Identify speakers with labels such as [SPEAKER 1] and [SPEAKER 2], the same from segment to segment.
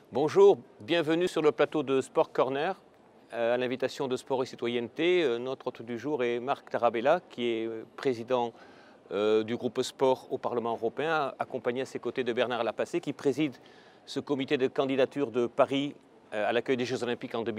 [SPEAKER 1] Bonjour, bienvenue sur le plateau de Sport Corner. À l'invitation de Sport et Citoyenneté, notre hôte du jour est Marc Tarabella, qui est président du groupe Sport au Parlement européen, accompagné à ses côtés de Bernard Lapassé, qui préside ce comité de candidature de Paris à l'accueil des Jeux Olympiques en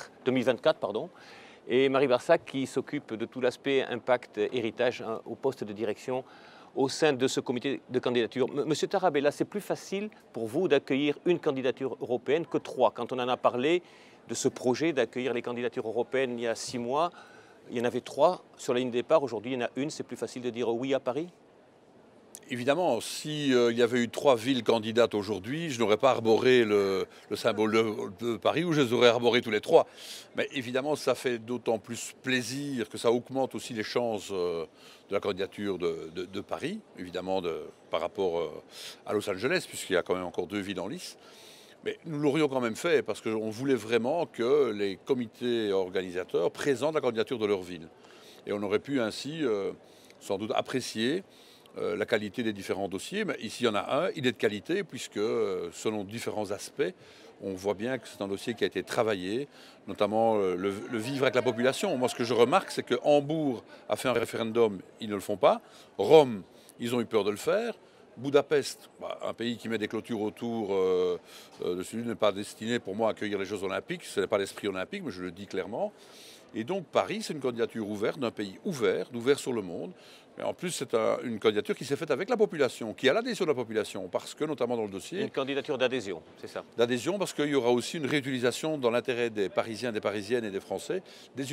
[SPEAKER 1] 2024, et Marie Barsac, qui s'occupe de tout l'aspect impact héritage au poste de direction au sein de ce comité de candidature. Monsieur Tarabella, c'est plus facile pour vous d'accueillir une candidature européenne que 3. Quand on en a parlé de ce projet d'accueillir les candidatures européennes il y a 6 mois, il y en avait 3 sur la ligne de départ. Aujourd'hui, il y en a une. C'est plus facile de dire oui à Paris?
[SPEAKER 2] Évidemment, s'il y avait eu 3 villes candidates aujourd'hui, je n'aurais pas arboré le symbole de Paris, ou je les aurais arborés tous les 3. Mais évidemment, ça fait d'autant plus plaisir que ça augmente aussi les chances de la candidature de Paris, évidemment par rapport à Los Angeles, puisqu'il y a quand même encore 2 villes en lice. Mais nous l'aurions quand même fait parce qu'on voulait vraiment que les comités organisateurs présentent la candidature de leur ville. Et on aurait pu ainsi sans doute apprécier la qualité des différents dossiers. Mais ici, il y en a un, il est de qualité, puisque selon différents aspects, on voit bien que c'est un dossier qui a été travaillé, notamment le vivre avec la population. Moi, ce que je remarque, c'est que Hambourg a fait un référendum, ils ne le font pas. Rome, ils ont eu peur de le faire. Budapest, un pays qui met des clôtures autour de celui n'est pas destiné pour moi à accueillir les Jeux Olympiques. Ce n'est pas l'esprit olympique, mais je le dis clairement. Et donc Paris, c'est une candidature ouverte d'un pays ouvert sur le monde. Et en plus, c'est une candidature qui s'est faite avec la population, qui a l'adhésion de la population, parce que notamment dans le dossier...
[SPEAKER 1] Une candidature d'adhésion, c'est ça?
[SPEAKER 2] D'adhésion, parce qu'il y aura aussi une réutilisation dans l'intérêt des Parisiens, des Parisiennes et des Français,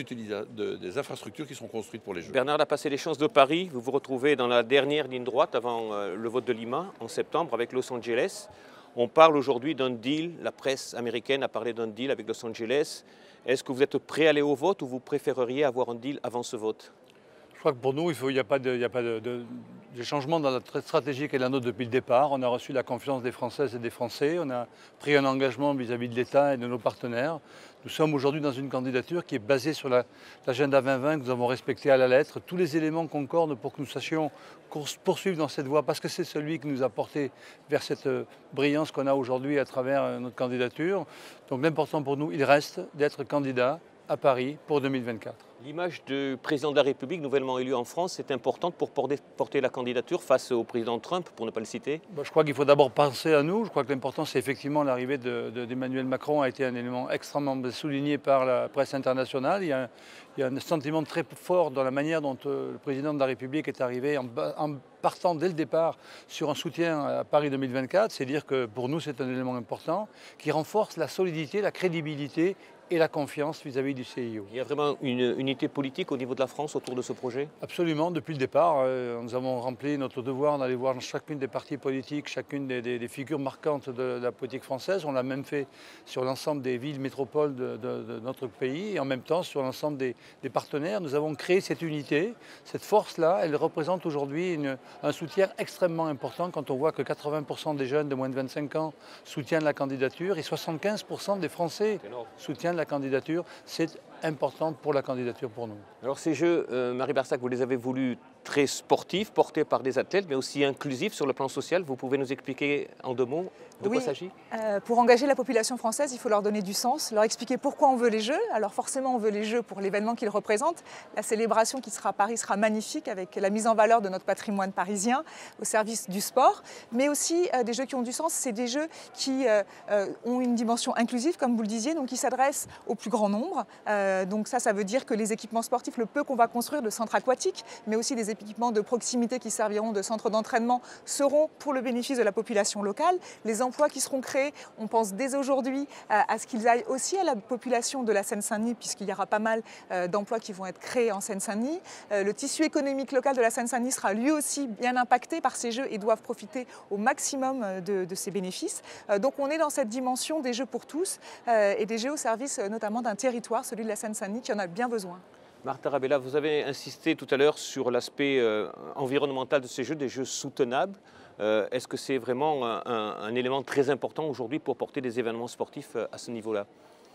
[SPEAKER 2] des infrastructures qui sont construites pour les Jeux.
[SPEAKER 1] Bernard Lapassé, les chances de Paris, vous vous retrouvez dans la dernière ligne droite avant le vote de Lima en septembre avec Los Angeles. On parle aujourd'hui d'un deal, la presse américaine a parlé d'un deal avec Los Angeles. Est-ce que vous êtes prêt à aller au vote ou vous préféreriez avoir un deal avant ce vote?
[SPEAKER 3] Je crois que pour nous, il n'y a pas de changement dans notre stratégie qui est la nôtre depuis le départ. On a reçu la confiance des Françaises et des Français. On a pris un engagement vis-à-vis de l'État et de nos partenaires. Nous sommes aujourd'hui dans une candidature qui est basée sur l'agenda 2020 que nous avons respecté à la lettre. Tous les éléments concordent pour que nous sachions poursuivre dans cette voie, parce que c'est celui qui nous a porté vers cette brillance qu'on a aujourd'hui à travers notre candidature. Donc l'important pour nous, il reste d'être candidat à Paris pour 2024.
[SPEAKER 1] L'image du président de la République nouvellement élu en France est importante pour porter la candidature face au président Trump, pour ne pas le citer?
[SPEAKER 3] Je crois qu'il faut d'abord penser à nous. Je crois que l'important, c'est effectivement l'arrivée d'Emmanuel Macron a été un élément extrêmement souligné par la presse internationale. Il y a un sentiment très fort dans la manière dont le président de la République est arrivé en partant dès le départ sur un soutien à Paris 2024. C'est dire que pour nous, c'est un élément important qui renforce la solidité, la crédibilité et la confiance vis-à-vis du CIO.
[SPEAKER 1] Il y a vraiment une unité politique au niveau de la France autour de ce projet?
[SPEAKER 3] Absolument, depuis le départ, nous avons rempli notre devoir d'aller voir chacune des partis politiques, chacune des figures marquantes de la politique française. On l'a même fait sur l'ensemble des villes métropoles de notre pays et en même temps sur l'ensemble des partenaires. Nous avons créé cette unité, cette force-là, elle représente aujourd'hui un soutien extrêmement important quand on voit que 80% des jeunes de moins de 25 ans soutiennent la candidature et 75% des Français soutiennent la candidature. C'est important pour la candidature pour nous.
[SPEAKER 1] Alors ces Jeux, Marie Barsac, vous les avez voulus très sportifs, portés par des athlètes, mais aussi inclusifs sur le plan social. Vous pouvez nous expliquer en 2 mots de quoi il s'agit?
[SPEAKER 4] Pour engager la population française, il faut leur donner du sens, leur expliquer pourquoi on veut les Jeux. Alors forcément, on veut les Jeux pour l'événement qu'ils représentent. La célébration qui sera à Paris sera magnifique avec la mise en valeur de notre patrimoine parisien au service du sport, mais aussi des Jeux qui ont du sens. C'est des Jeux qui ont une dimension inclusive, comme vous le disiez, donc qui s'adressent au plus grand nombre. Donc ça veut dire que les équipements sportifs, le peu qu'on va construire de centres aquatiques, mais aussi des équipements de proximité qui serviront de centres d'entraînement seront pour le bénéfice de la population locale. Les emplois qui seront créés, on pense dès aujourd'hui à ce qu'ils aillent aussi à la population de la Seine-Saint-Denis, puisqu'il y aura pas mal d'emplois qui vont être créés en Seine-Saint-Denis. Le tissu économique local de la Seine-Saint-Denis sera lui aussi bien impacté par ces Jeux et doivent profiter au maximum de ces bénéfices. Donc on est dans cette dimension des Jeux pour tous et des Jeux au service notamment d'un territoire, celui de la Seine-Saint-Denis, qui en a bien besoin.
[SPEAKER 1] Marc Tarabella, vous avez insisté tout à l'heure sur l'aspect environnemental de ces Jeux, des Jeux soutenables. Est-ce que c'est vraiment un élément très important aujourd'hui pour porter des événements sportifs à ce niveau-là?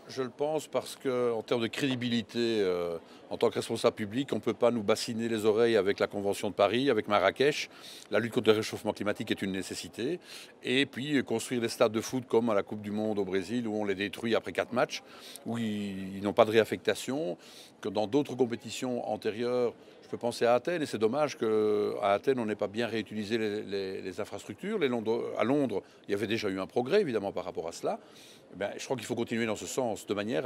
[SPEAKER 2] Je le pense parce qu'en termes de crédibilité, en tant que responsable public, on ne peut pas nous bassiner les oreilles avec la Convention de Paris, avec Marrakech. La lutte contre le réchauffement climatique est une nécessité. Et puis construire des stades de foot comme à la Coupe du Monde au Brésil, où on les détruit après 4 matchs, où ils n'ont pas de réaffectation, que dans d'autres compétitions antérieures, je peux penser à Athènes, et c'est dommage qu'à Athènes, on n'ait pas bien réutilisé les infrastructures. À Londres, il y avait déjà eu un progrès, évidemment, par rapport à cela. Je crois qu'il faut continuer dans ce sens, de manière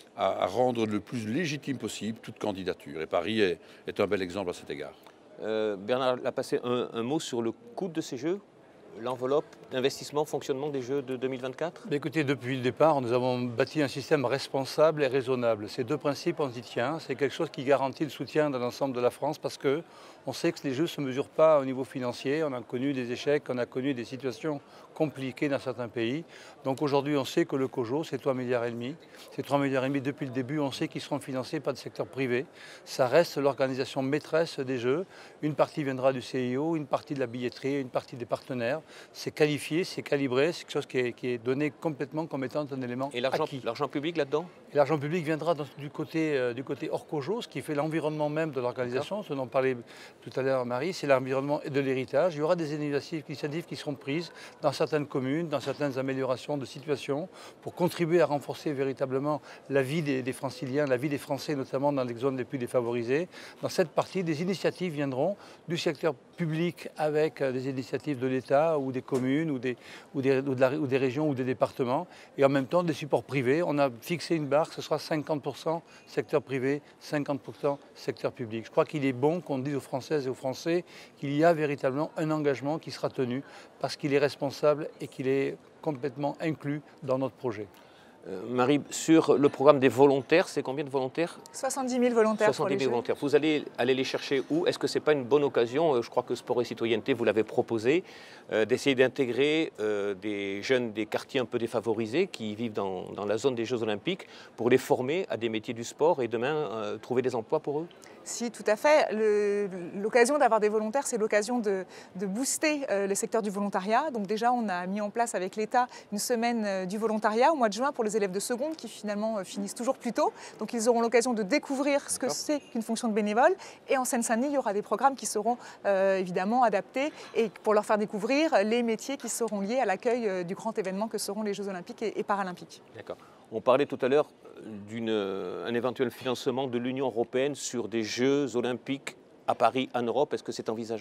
[SPEAKER 2] à rendre le plus légitime possible toute candidature. Et Paris est un bel exemple à cet égard.
[SPEAKER 1] Bernard Lapassé, un mot sur le coût de ces Jeux, l'enveloppe d'investissement, fonctionnement des Jeux de 2024 ?
[SPEAKER 3] Écoutez, depuis le départ, nous avons bâti un système responsable et raisonnable. Ces deux principes, on y tient. C'est quelque chose qui garantit le soutien de l'ensemble de la France parce qu'on sait que les Jeux ne se mesurent pas au niveau financier. On a connu des échecs, on a connu des situations compliquées dans certains pays. Donc aujourd'hui, on sait que le COJO, c'est 3,5 milliards. C'est 3,5 milliards depuis le début. On sait qu'ils seront financés par le secteur privé. Ça reste l'organisation maîtresse des Jeux. Une partie viendra du CIO, une partie de la billetterie, une partie des partenaires. C'est qualifié, c'est calibré, c'est quelque chose qui est donné complètement comme étant un élément acquis.
[SPEAKER 1] Et l'argent public là-dedans ?
[SPEAKER 3] L'argent public viendra du côté hors COJO, ce qui fait l'environnement même de l'organisation, ce dont parlait tout à l'heure Marie, c'est l'environnement et de l'héritage. Il y aura des initiatives qui seront prises dans certaines communes, dans certaines améliorations de situation, pour contribuer à renforcer véritablement la vie des Franciliens, la vie des Français, notamment dans les zones les plus défavorisées. Dans cette partie, des initiatives viendront du secteur public avec des initiatives de l'État ou des communes ou des régions ou des départements, et en même temps des supports privés. On a fixé une barre, ce sera 50% secteur privé, 50% secteur public. Je crois qu'il est bon qu'on dise aux Françaises et aux Français qu'il y a véritablement un engagement qui sera tenu parce qu'il est responsable et qu'il est complètement inclus dans notre projet.
[SPEAKER 1] Marie, sur le programme des volontaires, c'est combien de volontaires ?
[SPEAKER 4] 70 000 volontaires
[SPEAKER 1] 70 000
[SPEAKER 4] pour les Jeux.
[SPEAKER 1] volontaires. Vous allez les chercher où ? Est-ce que ce n'est pas une bonne occasion, je crois que Sport et Citoyenneté, vous l'avez proposé, d'essayer d'intégrer des jeunes des quartiers un peu défavorisés qui vivent dans la zone des Jeux Olympiques pour les former à des métiers du sport et demain trouver des emplois pour eux ?
[SPEAKER 4] Si, tout à fait. L'occasion d'avoir des volontaires, c'est l'occasion de booster le secteur du volontariat. Donc déjà, on a mis en place avec l'État une semaine du volontariat au mois de juin pour les élèves de seconde qui finalement finissent toujours plus tôt. Donc ils auront l'occasion de découvrir ce que c'est qu'une fonction de bénévole. Et en Seine-Saint-Denis, il y aura des programmes qui seront évidemment adaptés et pour leur faire découvrir les métiers qui seront liés à l'accueil du grand événement que seront les Jeux Olympiques et Paralympiques.
[SPEAKER 1] D'accord. On parlait tout à l'heure d'un éventuel financement de l'Union européenne sur des Jeux Olympiques à Paris, en Europe. Est-ce que c'est envisageable ?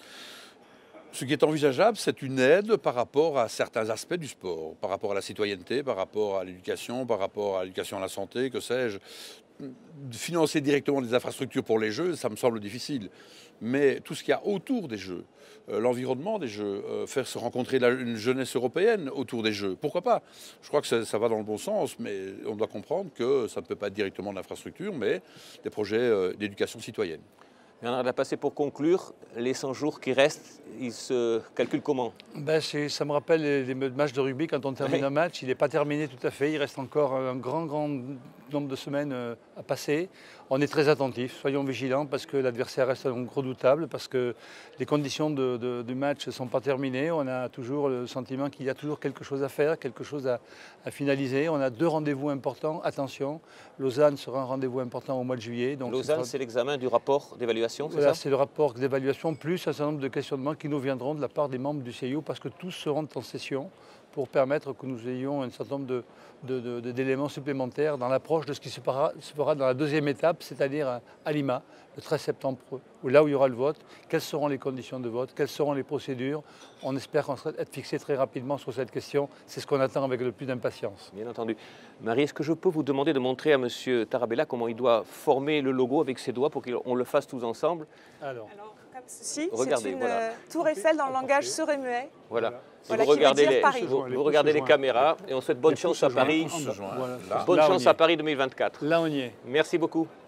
[SPEAKER 2] Ce qui est envisageable, c'est une aide par rapport à certains aspects du sport, par rapport à la citoyenneté, par rapport à l'éducation, par rapport à l'éducation à la santé, que sais-je. Financer directement des infrastructures pour les Jeux, ça me semble difficile. Mais tout ce qu'il y a autour des Jeux, l'environnement des Jeux, faire se rencontrer une jeunesse européenne autour des Jeux, pourquoi pas ? Je crois que ça va dans le bon sens, mais on doit comprendre que ça ne peut pas être directement de l'infrastructure, mais des projets d'éducation citoyenne.
[SPEAKER 1] Bernard Lapassé, pour conclure, les 100 jours qui restent, ils se calculent comment ?
[SPEAKER 3] Ça me rappelle les matchs de rugby, quand on termine un match, il n'est pas terminé tout à fait, il reste encore un grand nombre de semaines à passer. On est très attentifs, soyons vigilants parce que l'adversaire reste redoutable, parce que les conditions du match ne sont pas terminées. On a toujours le sentiment qu'il y a toujours quelque chose à faire, quelque chose à finaliser. On a 2 rendez-vous importants, attention, Lausanne sera un rendez-vous important au mois de juillet. Donc
[SPEAKER 1] Lausanne, c'est l'examen du rapport d'évaluation, c'est ça ?
[SPEAKER 3] C'est le rapport d'évaluation, plus un certain nombre de questionnements qui nous viendront de la part des membres du CIO, parce que tous seront en session pour permettre que nous ayons un certain nombre d'éléments supplémentaires dans l'approche de ce qui se fera dans la deuxième étape, c'est-à-dire à Lima, le 13 septembre, là où il y aura le vote. Quelles seront les conditions de vote ? Quelles seront les procédures ? On espère qu'on sera être fixé très rapidement sur cette question. C'est ce qu'on attend avec le plus d'impatience.
[SPEAKER 1] Bien entendu. Marie, est-ce que je peux vous demander de montrer à M. Tarabella comment il doit former le logo avec ses doigts pour qu'on le fasse tous ensemble ?
[SPEAKER 4] Alors comme ceci,
[SPEAKER 1] regardez,
[SPEAKER 4] c'est une
[SPEAKER 1] voilà.
[SPEAKER 4] tour Eiffel dans le langage sourd et muet.
[SPEAKER 1] Voilà.
[SPEAKER 4] Voilà,
[SPEAKER 1] Vous regardez,
[SPEAKER 4] qui veut dire Paris.
[SPEAKER 1] vous regardez les caméras et on souhaite bonne chance à Paris. Bonne chance à Paris 2024.
[SPEAKER 3] Là, on y est.
[SPEAKER 1] Merci beaucoup.